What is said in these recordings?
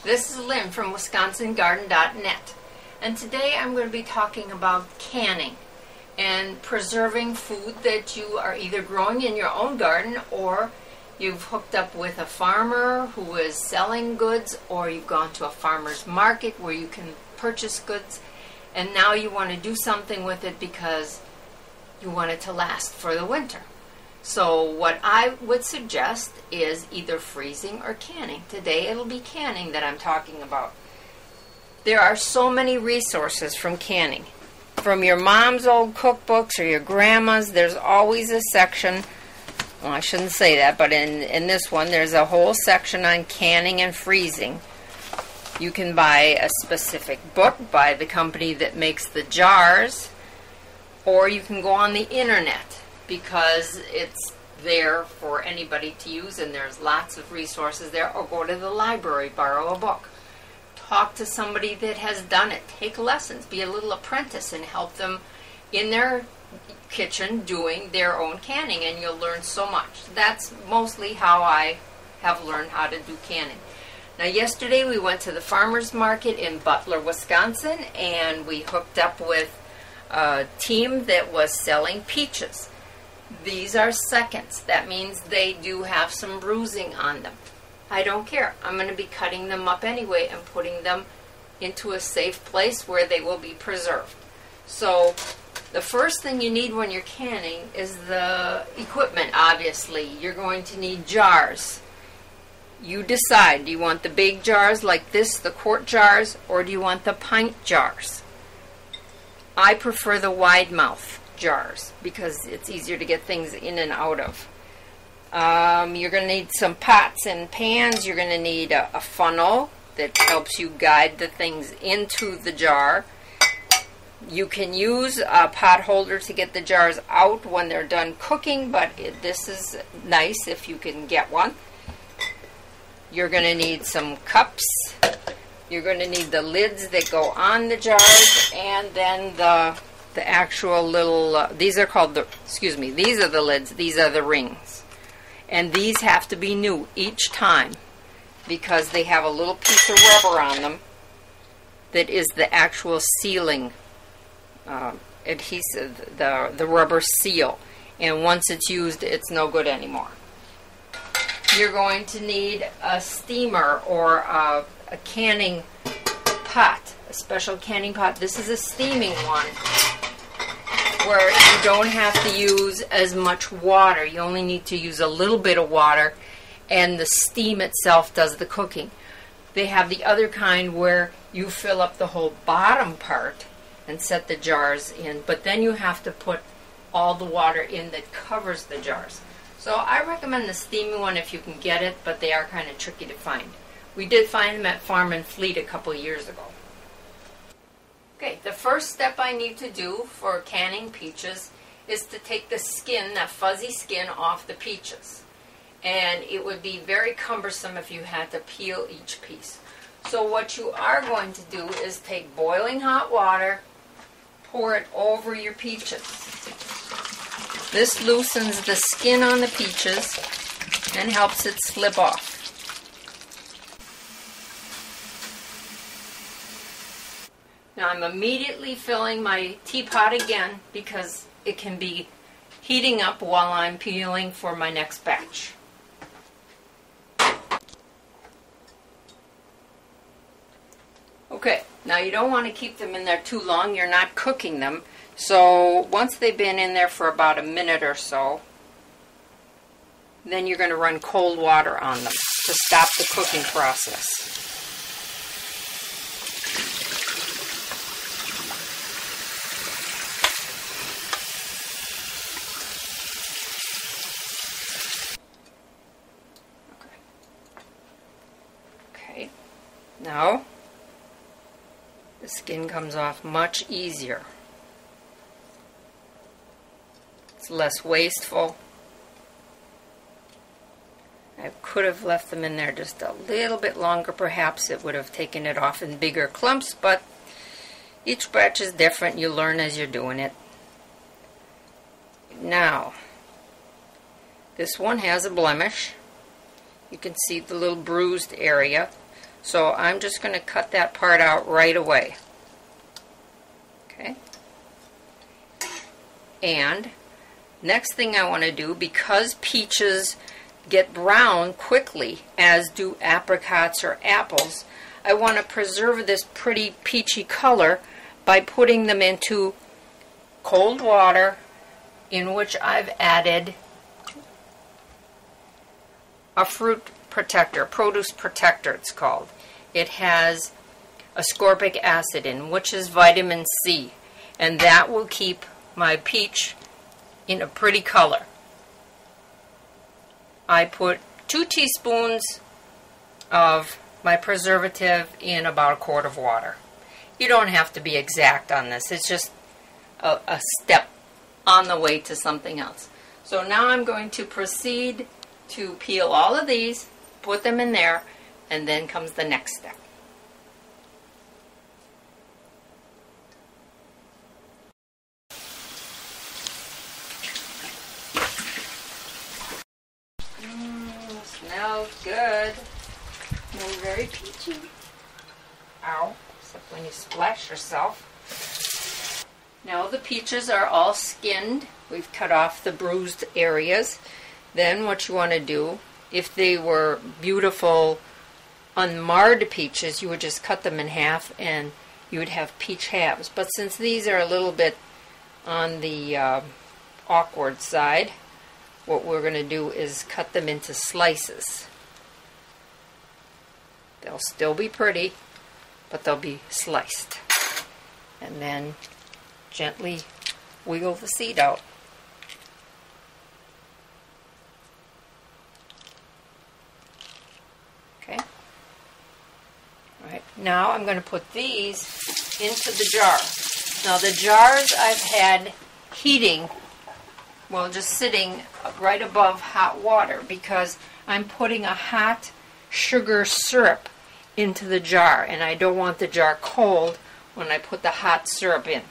This is Lynn from WisconsinGarden.net, and today I'm going to be talking about canning and preserving food that you are either growing in your own garden, or you've hooked up with a farmer who is selling goods, or you've gone to a farmer's market where you can purchase goods, and now you want to do something with it because you want it to last for the winter. So what I would suggest is either freezing or canning. Today it'll be canning that I'm talking about. There are so many resources from canning. From your mom's old cookbooks or your grandma's, there's always a section, well, I shouldn't say that, but in this one there's a whole section on canning and freezing. You can buy a specific book by the company that makes the jars, or you can go on the internet, because it's there for anybody to use and there's lots of resources there, or go to the library, borrow a book. Talk to somebody that has done it. Take lessons. Be a little apprentice and help them in their kitchen doing their own canning, and you'll learn so much. That's mostly how I have learned how to do canning. Now, yesterday we went to the farmer's market in Butler, Wisconsin, and we hooked up with a team that was selling peaches. These are seconds. That means they do have some bruising on them. I don't care. I'm going to be cutting them up anyway and putting them into a safe place where they will be preserved. So the first thing you need when you're canning is the equipment, obviously. You're going to need jars. You decide, do you want the big jars like this, the quart jars, or do you want the pint jars? I prefer the wide mouth jars because it's easier to get things in and out of. You're going to need some pots and pans. You're going to need a funnel that helps you guide the things into the jar. You can use a pot holder to get the jars out when they're done cooking, but this is nice if you can get one. You're going to need some cups. You're going to need the lids that go on the jars, and then the actual little, these are called the, these are the lids, these are the rings. And these have to be new each time because they have a little piece of rubber on them that is the actual sealing adhesive, the rubber seal. And once it's used, it's no good anymore. You're going to need a steamer or a canning pot, a special canning pot. This is a steaming one where you don't have to use as much water. You only need to use a little bit of water, and the steam itself does the cooking. They have the other kind where you fill up the whole bottom part and set the jars in, but then you have to put all the water in that covers the jars. So I recommend the steaming one if you can get it, but they are kind of tricky to find. We did find them at Farm and Fleet a couple of years ago. Okay, the first step I need to do for canning peaches is to take the skin, that fuzzy skin, off the peaches. And it would be very cumbersome if you had to peel each piece. So what you are going to do is take boiling hot water, pour it over your peaches. This loosens the skin on the peaches and helps it slip off. Now I'm immediately filling my teapot again because it can be heating up while I'm peeling for my next batch. Okay, now you don't want to keep them in there too long. You're not cooking them. So once they've been in there for about a minute or so, then you're going to run cold water on them to stop the cooking process. Okay, now the skin comes off much easier. It's less wasteful. I could have left them in there just a little bit longer. Perhaps it would have taken it off in bigger clumps, but each batch is different. You learn as you're doing it. Now, this one has a blemish. You can see the little bruised area. So I'm just going to cut that part out right away. Okay. And next thing I want to do, because peaches get brown quickly, as do apricots or apples, I want to preserve this pretty peachy color by putting them into cold water in which I've added a fruit protector, produce protector it's called. It has ascorbic acid in, which is vitamin C, and that will keep my peach in a pretty color. I put 2 teaspoons of my preservative in about a quart of water. You don't have to be exact on this. It's just a step on the way to something else. So now I'm going to proceed to peel all of these, put them in there, and then comes the next step. Smells good. Smells very peachy. Ow, except when you splash yourself. Now the peaches are all skinned. We've cut off the bruised areas. Then what you want to do, if they were beautiful unmarred peaches, you would just cut them in half and you would have peach halves. But since these are a little bit on the awkward side, what we're going to do is cut them into slices. They'll still be pretty, but they'll be sliced. And then gently wiggle the seed out. Okay. All right. Now I'm going to put these into the jar. Now the jars I've had heating, well, just sitting right above hot water, because I'm putting a hot sugar syrup into the jar, and I don't want the jar cold when I put the hot syrup in.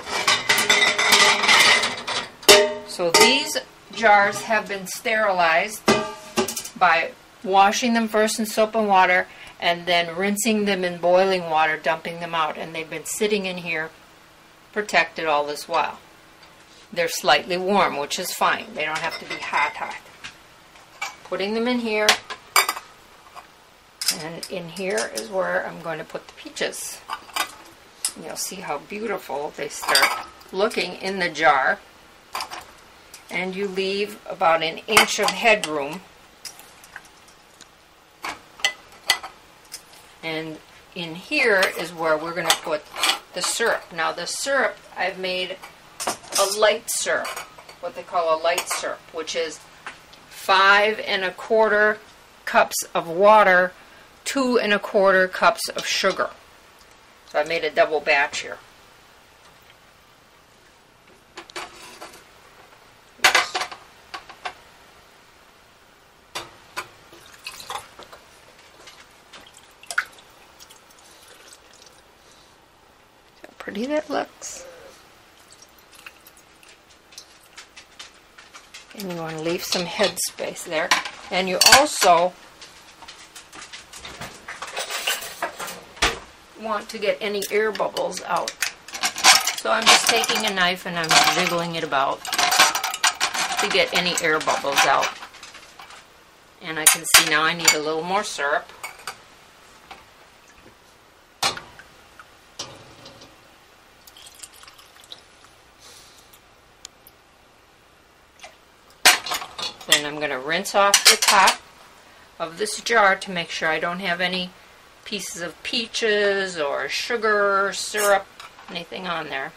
So these jars have been sterilized by washing them first in soap and water and then rinsing them in boiling water, dumping them out, and they've been sitting in here protected all this while. They're slightly warm, which is fine. They don't have to be hot. Putting them in here, and in here is where I'm going to put the peaches. And you'll see how beautiful they start looking in the jar. And you leave about an inch of headroom. And in here is where we're going to put the syrup. Now the syrup, I've made a light syrup, what they call a light syrup, which is 5 1/4 cups of water, 2 1/4 cups of sugar. So I made a double batch here. See how pretty that looks. And you want to leave some head space there. And you also want to get any air bubbles out. So I'm just taking a knife and I'm jiggling it about to get any air bubbles out. And I can see now I need a little more syrup. Then I'm going to rinse off the top of this jar to make sure I don't have any pieces of peaches or sugar, syrup, anything on there.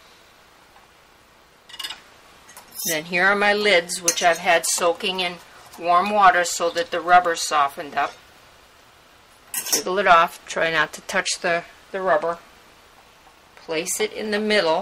Then here are my lids, which I've had soaking in warm water so that the rubber softened up. Jiggle it off, try not to touch the rubber. Place it in the middle.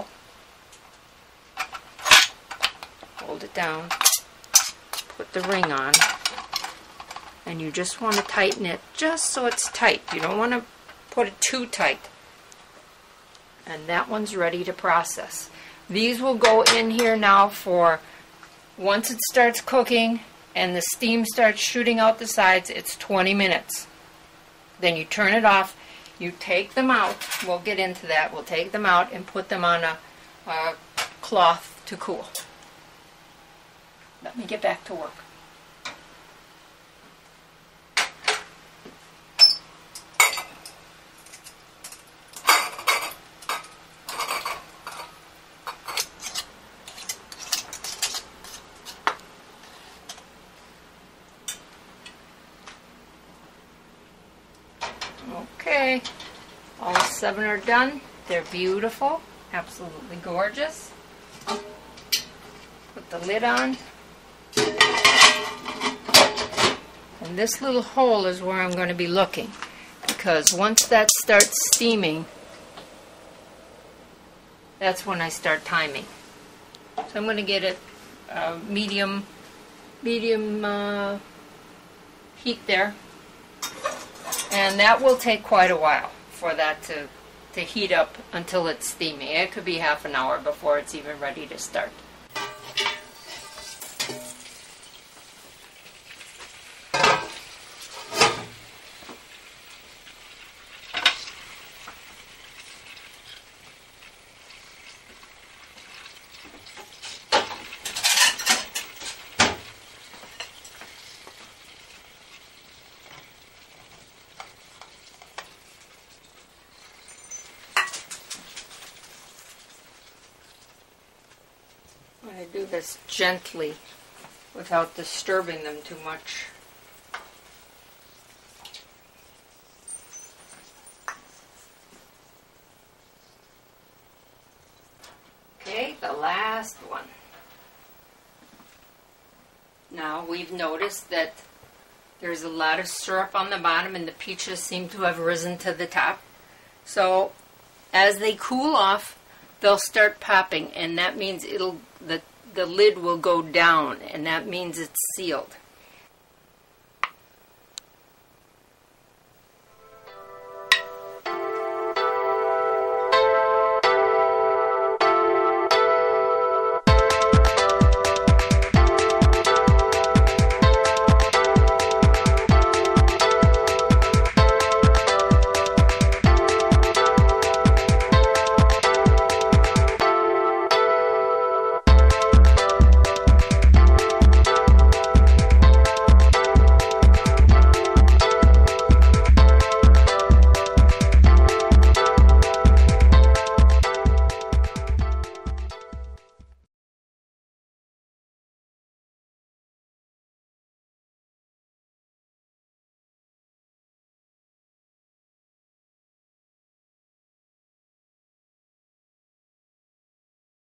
Hold it down. Put the ring on. And you just want to tighten it just so it's tight. You don't want to put it too tight. And that one's ready to process. These will go in here now for, once it starts cooking and the steam starts shooting out the sides, it's 20 minutes. Then you turn it off. You take them out. We'll get into that. We'll take them out and put them on a cloth to cool. Let me get back to work. Okay, all 7 are done. They're beautiful, absolutely gorgeous. Put the lid on. And this little hole is where I'm going to be looking, because once that starts steaming, that's when I start timing. So I'm going to get it medium heat there. And that will take quite a while for that to heat up until it's steaming. It could be half an hour before it's even ready to start. I do this gently without disturbing them too much. Okay, the last one. Now we've noticed that there's a lot of syrup on the bottom and the peaches seem to have risen to the top. So as they cool off, they'll start popping, and that means the lid will go down, and that means it's sealed.